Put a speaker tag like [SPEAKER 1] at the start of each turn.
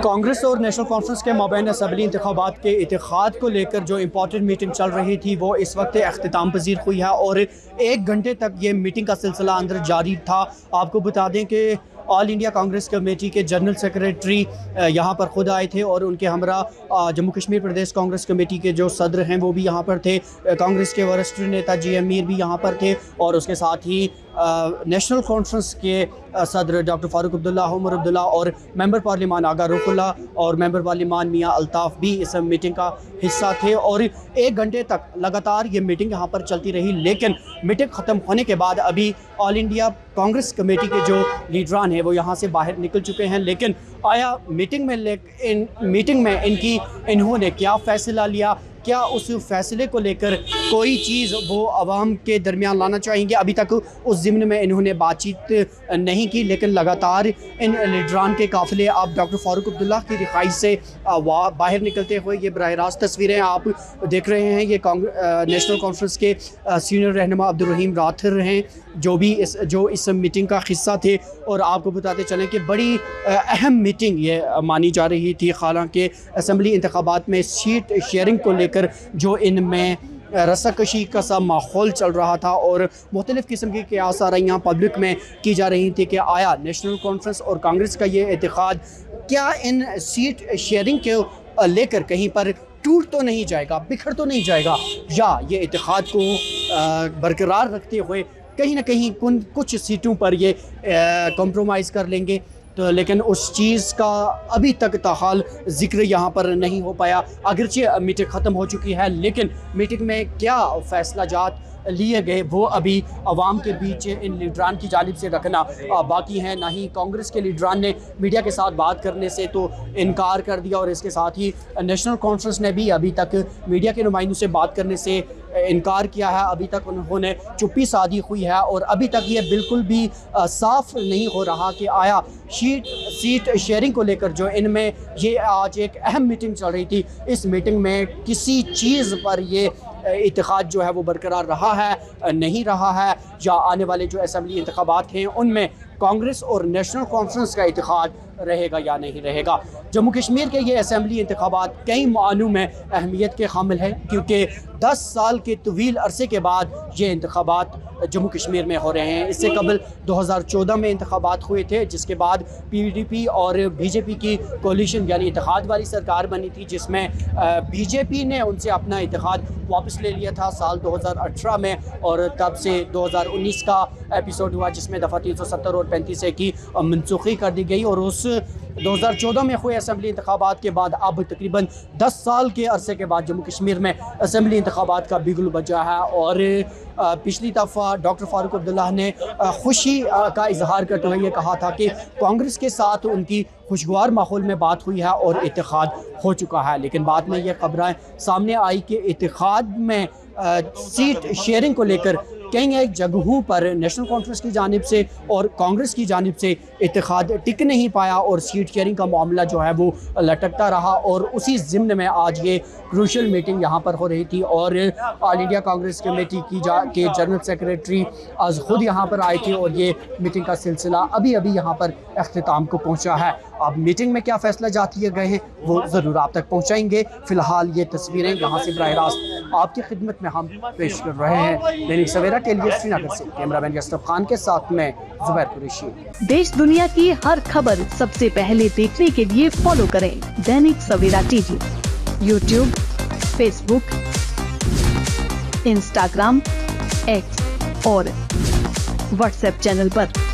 [SPEAKER 1] कांग्रेस और नेशनल कॉन्फ्रेंस के माबैन असम्बली इंतखाबात के इत्तेहाद को लेकर जो इम्पोर्टेंट मीटिंग चल रही थी वो इस वक्त अख्तिताम पजीर हुई है और 1 घंटे तक ये मीटिंग का सिलसिला अंदर जारी था। आपको बता दें कि ऑल इंडिया कांग्रेस कमेटी के जनरल सेक्रेटरी यहाँ पर खुद आए थे और उनके हमरा जम्मू कश्मीर प्रदेश कांग्रेस कमेटी के जो सदर हैं वो भी यहाँ पर थे। कांग्रेस के वरिष्ठ नेता GM मीर भी यहाँ पर थे और उसके साथ ही नेशनल कॉन्फ्रेंस के सदर डॉक्टर फारूक अब्दुल्ला, उमर अब्दुल्ला और मेंबर पार्लिमान आगा रुकुल्ला और मेंबर पार्लिमान मियाँ अल्ताफ़ भी इस मीटिंग का हिस्सा थे और 1 घंटे तक लगातार ये मीटिंग यहाँ पर चलती रही। लेकिन मीटिंग ख़त्म होने के बाद अभी ऑल इंडिया कांग्रेस कमेटी के जो लीडरान हैं वो यहाँ से बाहर निकल चुके हैं। लेकिन आया मीटिंग में इन्होंने क्या फ़ैसला लिया, क्या उस फैसले को लेकर कोई चीज़ वो आवाम के दरमियान लाना चाहेंगे, अभी तक उस ज़िम्न में इन्होंने बातचीत नहीं की। लेकिन लगातार इन लीडरान के काफ़िले अब डॉक्टर फारूक अब्दुल्ला की रिहाई से बाहर निकलते हुए ये बराह रास्त तस्वीरें आप देख रहे हैं। ये नेशनल कॉन्फ्रेंस के सीनियर रहनुमा अब्दुल रहीम राथिर हैं जो इस मीटिंग का हिस्सा थे और आपको बताते चलें कि बड़ी अहम मीटिंग ये मानी जा रही थी। हालांकि असम्बली इंतखाबात में सीट शेयरिंग को लेकर जो इनमें रस्साकशी का सा माहौल चल रहा था और मुख्तलिफ़ किस्म की क़यास आराइयाँ पब्लिक में की जा रही थी कि आया नेशनल कॉन्फ्रेंस और कांग्रेस का ये इत्तेहाद क्या इन सीट शेयरिंग के लेकर कहीं पर टूट तो नहीं जाएगा, बिखर तो नहीं जाएगा, या ये इत्तेहाद को बरकरार रखते हुए कहीं ना कहीं कुछ सीटों पर ये कॉम्प्रोमाइज़ कर लेंगे। तो लेकिन उस चीज़ का अभी तक ताहाल ज़िक्र यहाँ पर नहीं हो पाया। अगरचे मीटिंग ख़त्म हो चुकी है लेकिन मीटिंग में क्या फ़ैसला जात लिए गए वो अभी अवाम के बीच इन लीडरान की जानिब से रखना बाकी है। ना ही कांग्रेस के लीडरान ने मीडिया के साथ बात करने से तो इनकार कर दिया और इसके साथ ही नेशनल कॉन्फ्रेंस ने भी अभी तक मीडिया के नुमाइंदों से बात करने से इनकार किया है। अभी तक उन्होंने चुप्पी साधी हुई है और अभी तक ये बिल्कुल भी साफ नहीं हो रहा कि आया सीट शेयरिंग को लेकर जो इनमें ये आज एक अहम मीटिंग चल रही थी, इस मीटिंग में किसी चीज़ पर ये इत्तेहाद जो है वो बरकरार रहा है नहीं रहा है, या आने वाले जो असम्बली इंतखाबात हैं उनमें कांग्रेस और नेशनल कॉन्फ्रेंस का इत्तेहाद रहेगा या नहीं रहेगा। जम्मू कश्मीर के ये असम्बली इंतखाबात कई मानों में अहमियत के हामिल है क्योंकि 10 साल के तवील अरसे के बाद ये इंतखाबात जम्मू कश्मीर में हो रहे हैं। इससे कबल 2014 में इंतखाबात हुए थे जिसके बाद PDP और BJP की कोलिशन यानी इत्तेहाद वाली सरकार बनी थी जिसमें BJP ने उनसे अपना इत्तेहाद वापस ले लिया था साल 2018 में और तब से 2019 का एपिसोड हुआ जिसमें दफ़ा 370 और 35 की मनसूखी कर दी गई और उस 2014 में हुए असम्बली इंतखाबात के बाद अब तकरीबन 10 साल के अरसे के बाद जम्मू कश्मीर में असम्बली इंतखाबात का बिगुल बजा है। और पिछली दफ़ा डॉक्टर फारूक अब्दुल्ला ने खुशी का इजहार करते हुए ये कहा था कि कांग्रेस के साथ उनकी खुशगवार माहौल में बात हुई है और इत्तेहाद हो चुका है। लेकिन बाद में ये खबरें सामने आई कि इत्तेहाद में सीट शेयरिंग को लेकर कई एक जगहों पर नेशनल कॉन्फ्रेंस की जानिब से और कांग्रेस की जानिब से इत्तेहाद टिक नहीं पाया और सीट शेयरिंग का मामला जो है वो लटकता रहा। और उसी ज़िम्न में आज ये क्रूशल मीटिंग यहाँ पर हो रही थी और ऑल इंडिया कांग्रेस कमेटी के जनरल सेक्रेटरी आज खुद यहाँ पर आए थे और ये मीटिंग का सिलसिला अभी यहाँ पर अख्तिताम को पहुँचा है। अब मीटिंग में क्या फ़ैसला जात लिए गए हैं वो ज़रूर आप तक पहुँचाएंगे। फ़िलहाल ये तस्वीरें यहाँ से बराह रास्त आपकी खिदमत में हम पेश कर रहे हैं। दैनिक सवेरा के लिए श्रीनगर से कैमरामैन यशरफ खान के साथ में जुबैर कुरैशी।
[SPEAKER 2] देश दुनिया की हर खबर सबसे पहले देखने के लिए फॉलो करें Dainik Savera TV, YouTube, Facebook, Instagram, X और WhatsApp चैनल पर।